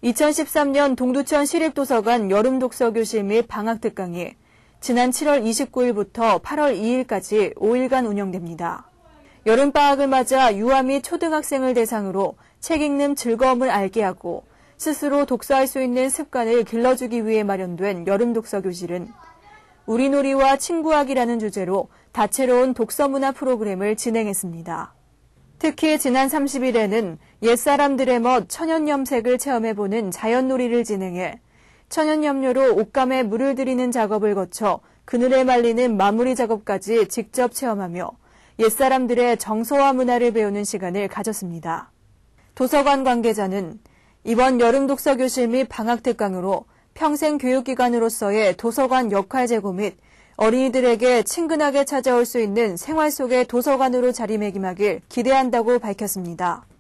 2013년 동두천 시립도서관 여름독서교실 및 방학특강이 지난 7월 29일부터 8월 2일까지 5일간 운영됩니다. 여름방학을 맞아 유아 및 초등학생을 대상으로 책 읽는 즐거움을 알게 하고 스스로 독서할 수 있는 습관을 길러주기 위해 마련된 여름독서교실은 우리놀이와 친구하기라는 주제로 다채로운 독서문화 프로그램을 진행했습니다. 특히 지난 30일에는 옛사람들의 멋 천연염색을 체험해보는 자연놀이를 진행해 천연염료로 옷감에 물을 들이는 작업을 거쳐 그늘에 말리는 마무리 작업까지 직접 체험하며 옛사람들의 정서와 문화를 배우는 시간을 가졌습니다. 도서관 관계자는 이번 여름독서교실 및 방학특강으로 평생 교육기관으로서의 도서관 역할 제고 및 어린이들에게 친근하게 찾아올 수 있는 생활 속의 도서관으로 자리매김하길 기대한다고 밝혔습니다.